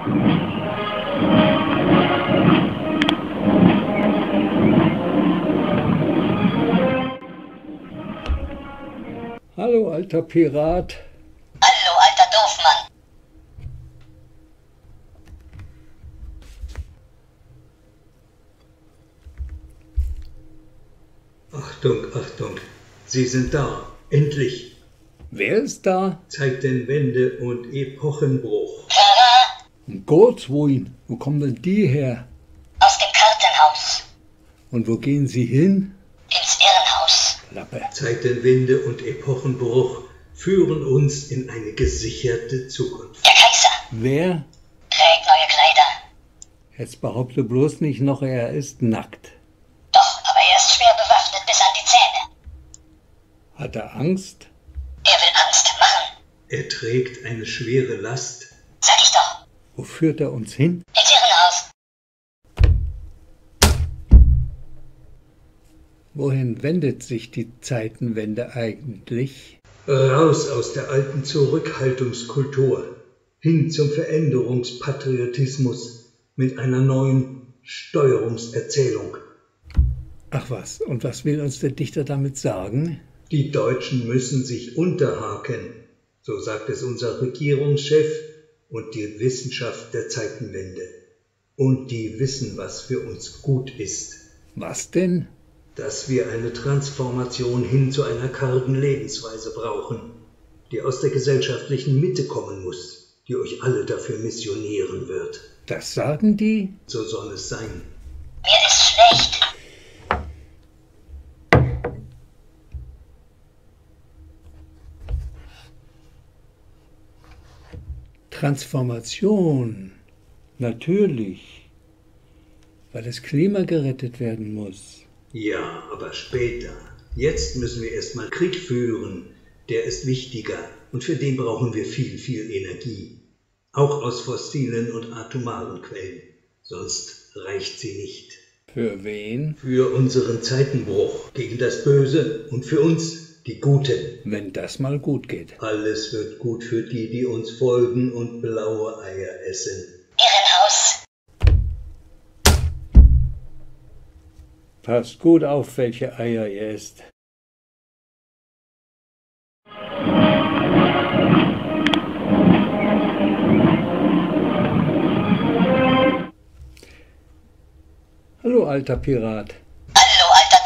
Hallo, alter Pirat. Hallo, alter Doofmann. Achtung, Achtung, Sie sind da, endlich. Wer ist da? Zeitenwende und Epochenbruch. Um Gottes Willen, wo kommen denn die her? Aus dem Kartenhaus. Und wo gehen sie hin? Ins Irrenhaus. Klappe. Zeitenwende und Epochenbruch führen uns in eine gesicherte Zukunft. Der Kaiser Wer? trägt neue Kleider. Jetzt behaupte bloß nicht noch, er ist nackt. Doch, aber er ist schwer bewaffnet bis an die Zähne. Hat er Angst? Er will Angst machen. Er trägt eine schwere Last. Sag ich doch. Wo führt er uns hin? Ins Irrenhaus. Wohin wendet sich die Zeitenwende eigentlich? Raus aus der alten Zurückhaltungskultur, hin zum Veränderungspatriotismus mit einer neuen Steuerungserzählung. Ach was, und was will uns der Dichter damit sagen? Die Deutschen müssen sich unterhaken, so sagt es unser Regierungschef und die Wissenschaft der Zeitenwende. Und die wissen, was für uns gut ist. Was denn? Dass wir eine Transformation hin zu einer kargen Lebensweise brauchen, die aus der gesellschaftlichen Mitte kommen muss, die euch alle dafür missionieren wird. Das sagen die? So soll es sein. Mir ist schlecht. Transformation. Natürlich. Weil das Klima gerettet werden muss. Ja, aber später. Jetzt müssen wir erstmal Krieg führen. Der ist wichtiger und für den brauchen wir viel, viel Energie. Auch aus fossilen und atomaren Quellen. Sonst reicht sie nicht. Für wen? Für unseren Zeitenbruch gegen das Böse und für uns, die Guten. Wenn das mal gut geht. Alles wird gut für die, die uns folgen und blaue Eier essen. Irrenhaus. Passt gut auf, welche Eier ihr esst. Hallo, alter Pirat. Hallo, alter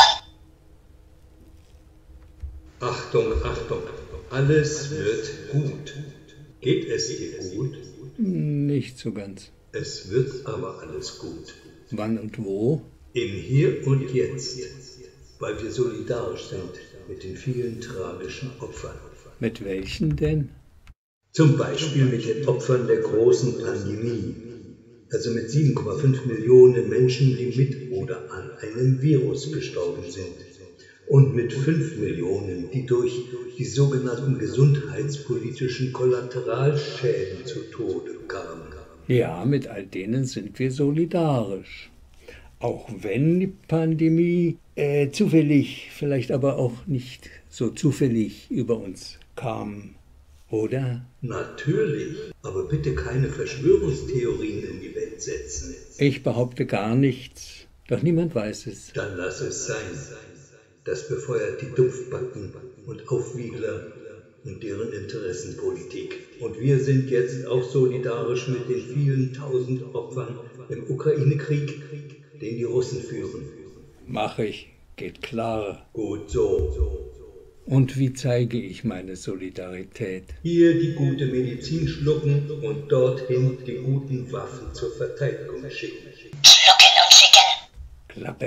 Doofmann. Achtung, Achtung, alles wird gut. Geht es dir gut? Nicht so ganz. Es wird aber alles gut. Wann und wo? Im Hier und Jetzt, weil wir solidarisch sind mit den vielen tragischen Opfern. Mit welchen denn? Zum Beispiel mit den Opfern der großen Pandemie, also mit 7,5 Millionen Menschen, die mit oder an einem Virus gestorben sind. Und mit 5 Millionen, die durch die sogenannten gesundheitspolitischen Kollateralschäden zu Tode kamen. Ja, mit all denen sind wir solidarisch. Auch wenn die Pandemie zufällig, vielleicht aber auch nicht so zufällig über uns kam, oder? Natürlich, aber bitte keine Verschwörungstheorien in die Welt setzen. Ich behaupte gar nichts, doch niemand weiß es. Dann lass es sein. Das befeuert die Dumpfbacken und Aufwiegler und deren Interessenpolitik. Und wir sind jetzt auch solidarisch mit den vielen tausend Opfern im Ukraine-Krieg, den die Russen führen. Mach ich, geht klar. Gut so. Und wie zeige ich meine Solidarität? Hier die gute Medizin schlucken und dorthin die guten Waffen zur Verteidigung schicken. Schlucken und schicken. Klappe.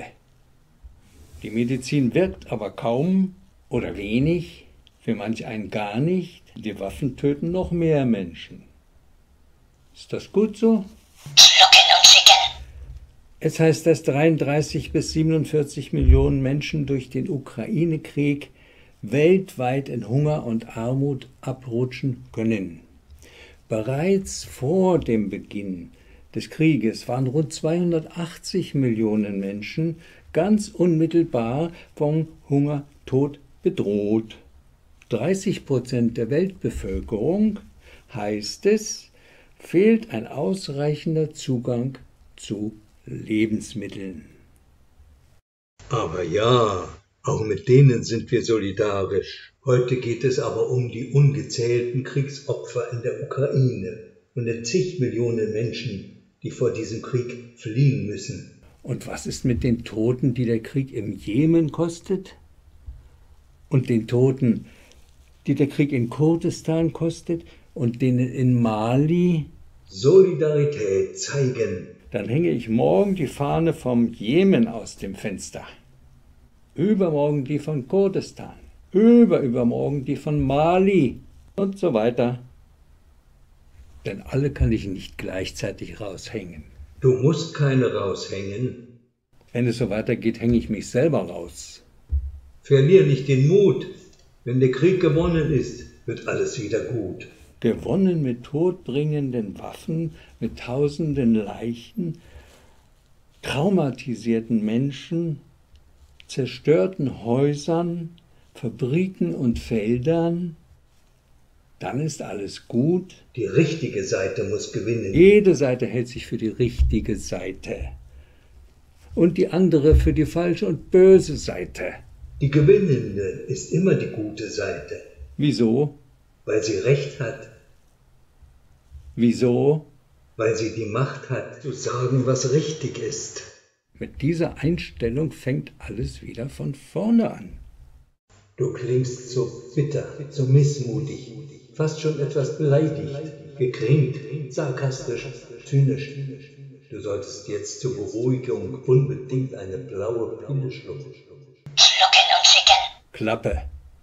Die Medizin wirkt aber kaum oder wenig, für manch einen gar nicht. Die Waffen töten noch mehr Menschen. Ist das gut so? Schlucken und schicken. Es heißt, dass 33 bis 47 Millionen Menschen durch den Ukraine-Krieg weltweit in Hunger und Armut abrutschen können. Bereits vor dem Beginn des Krieges waren rund 280 Millionen Menschen ganz unmittelbar vom Hungertod bedroht. 30% der Weltbevölkerung, heißt es, fehlt ein ausreichender Zugang zu Lebensmitteln. Aber ja, auch mit denen sind wir solidarisch. Heute geht es aber um die ungezählten Kriegsopfer in der Ukraine und den zig Millionen Menschen, die vor diesem Krieg fliehen müssen. Und was ist mit den Toten, die der Krieg im Jemen kostet? Und den Toten, die der Krieg in Kurdistan kostet und denen in Mali? Solidarität zeigen. Dann hänge ich morgen die Fahne vom Jemen aus dem Fenster. Übermorgen die von Kurdistan. Übermorgen die von Mali und so weiter. Denn alle kann ich nicht gleichzeitig raushängen. Du musst keine raushängen. Wenn es so weitergeht, hänge ich mich selber raus. Verlier nicht den Mut. Wenn der Krieg gewonnen ist, wird alles wieder gut. Gewonnen mit todbringenden Waffen, mit tausenden Leichen, traumatisierten Menschen, zerstörten Häusern, Fabriken und Feldern, dann ist alles gut. Die richtige Seite muss gewinnen. Jede Seite hält sich für die richtige Seite und die andere für die falsche und böse Seite. Die gewinnende ist immer die gute Seite. Wieso? Weil sie Recht hat. Wieso? Weil sie die Macht hat, zu sagen, was richtig ist. Mit dieser Einstellung fängt alles wieder von vorne an. Du klingst so bitter, so missmutig, fast schon etwas beleidigt, gekränkt, sarkastisch, zynisch. Du solltest jetzt zur Beruhigung unbedingt eine blaue Pille schlucken. Schlucken und schicken. Klappe.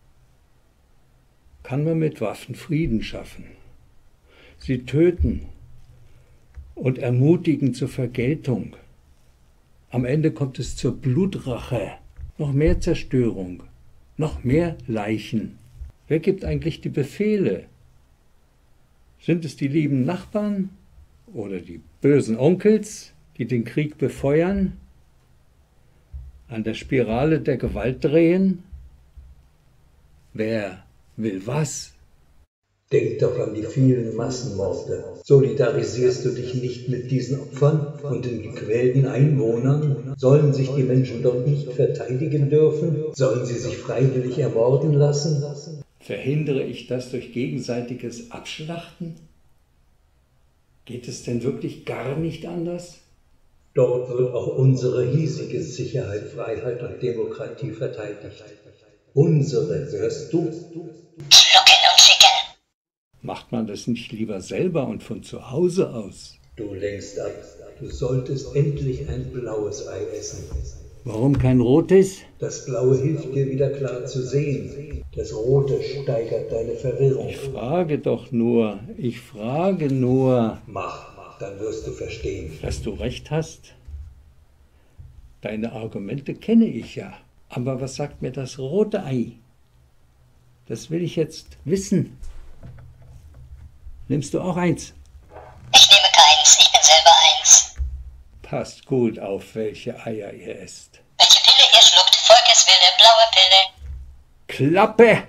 Kann man mit Waffen Frieden schaffen? Sie töten und ermutigen zur Vergeltung. Am Ende kommt es zur Blutrache, noch mehr Zerstörung, noch mehr Leichen. Wer gibt eigentlich die Befehle? Sind es die lieben Nachbarn oder die bösen Onkels, die den Krieg befeuern, an der Spirale der Gewalt drehen? Wer will was? Denk doch an die vielen Massenmorde. Solidarisierst du dich nicht mit diesen Opfern und den gequälten Einwohnern? Sollen sich die Menschen dort nicht verteidigen dürfen? Sollen sie sich freiwillig ermorden lassen? Verhindere ich das durch gegenseitiges Abschlachten? Geht es denn wirklich gar nicht anders? Dort wird auch unsere hiesige Sicherheit, Freiheit und Demokratie verteidigt. Unsere, hörst du? Schlucken und schicken. Macht man das nicht lieber selber und von zu Hause aus? Du lenkst ab. Du solltest endlich ein blaues Ei essen. Warum kein rotes? Das Blaue hilft dir wieder klar zu sehen. Das Rote steigert deine Verwirrung. Ich frage nur. Mach, dann wirst du verstehen. Dass du recht hast. Deine Argumente kenne ich ja. Aber was sagt mir das rote Ei? Das will ich jetzt wissen. Nimmst du auch eins? Ich nehme keins, ich bin selber eins. Passt gut auf, welche Eier ihr esst. Welche Pille ihr schluckt, Volkeswille, blaue Pille. Klappe!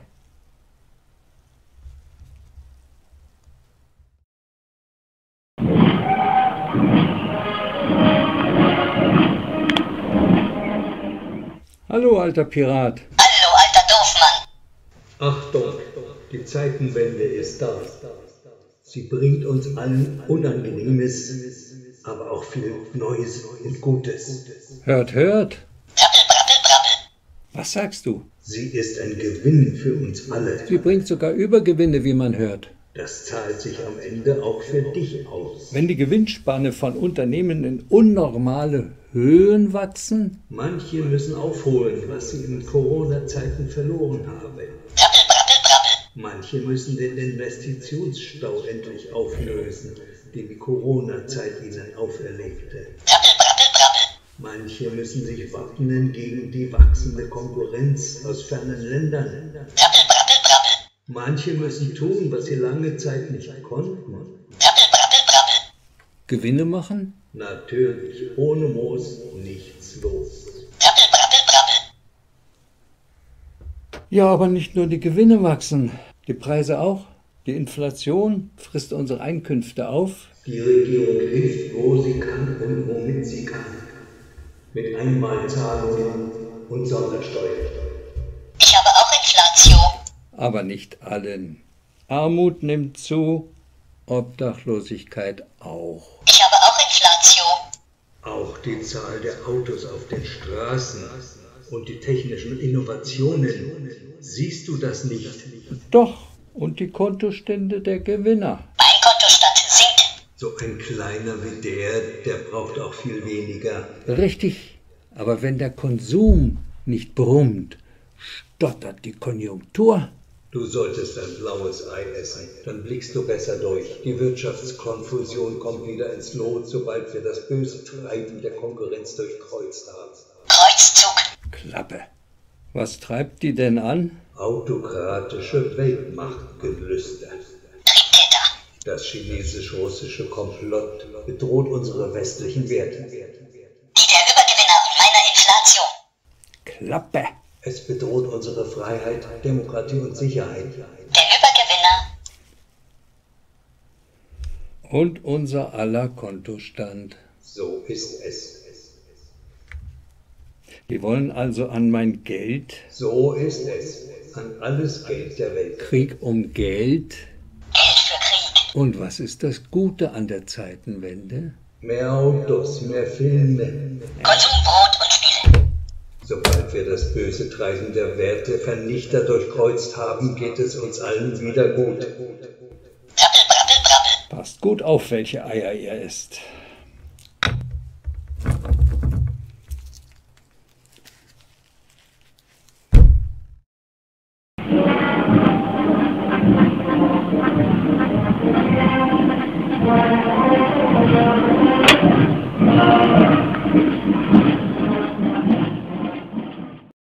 Hallo, alter Pirat. Hallo, alter Doofmann. Achtung, die Zeitenwende ist da. Sie bringt uns allen Unangenehmes, aber auch viel Neues und Gutes. Hört. Brabbel, brabbel, brabbel. Was sagst du? Sie ist ein Gewinn für uns alle. Sie bringt sogar Übergewinne, wie man hört. Das zahlt sich am Ende auch für dich aus. Wenn die Gewinnspanne von Unternehmen in unnormale Höhen wachsen, Manche müssen aufholen, was sie in Corona-Zeiten verloren haben. Brabbel, brabbel, brabbel. Manche müssen den Investitionsstau endlich auflösen, den die Corona-Zeit ihnen auferlegte. Brabbel, brabbel, brabbel. Manche müssen sich wappnen gegen die wachsende Konkurrenz aus fernen Ländern. Brabbel, brabbel, brabbel. Manche müssen tun, was sie lange Zeit nicht konnten. Brabbel, brabbel, brabbel. Gewinne machen? Natürlich, ohne Moos nichts los. Brabbel, brabbel, brabbel. Ja, aber nicht nur die Gewinne wachsen, die Preise auch. Die Inflation frisst unsere Einkünfte auf. Die Regierung hilft, wo sie kann und womit sie kann. Mit Einmalzahlungen und Sondersteuern. Ich habe auch Inflation. Aber nicht allen. Armut nimmt zu, Obdachlosigkeit auch. Ich habe auch Inflation. Auch die Zahl der Autos auf den Straßen und die technischen Innovationen. Siehst du das nicht? Doch, und die Kontostände der Gewinner. Mein Kontostand sinkt. So ein kleiner wie der braucht auch viel weniger. Richtig, aber wenn der Konsum nicht brummt, stottert die Konjunktur. Du solltest ein blaues Ei essen, dann blickst du besser durch. Die Wirtschaftskonfusion kommt wieder ins Lot, sobald wir das böse Treiben der Konkurrenz durchkreuzt haben. Kreuzzug. Klappe. Was treibt die denn an? Autokratische Weltmachtgelüste. Triebtäter. Das chinesisch-russische Komplott bedroht unsere westlichen Werte. Die der Übergewinner meiner Inflation. Klappe. Es bedroht unsere Freiheit, Demokratie und Sicherheit. Der Übergewinner. Und unser aller Kontostand. So ist es. Die wollen also an mein Geld. So ist es. An alles Geld der Welt. Krieg um Geld. Geld für Krieg. Und was ist das Gute an der Zeitenwende? Mehr Autos, mehr Filme. Konsum, Brot und Spiele. Sobald wir das böse Treiben der Wertevernichter durchkreuzt haben, geht es uns allen wieder gut. Brabbel, brabbel, brabbel. Passt gut auf, welche Eier ihr esst.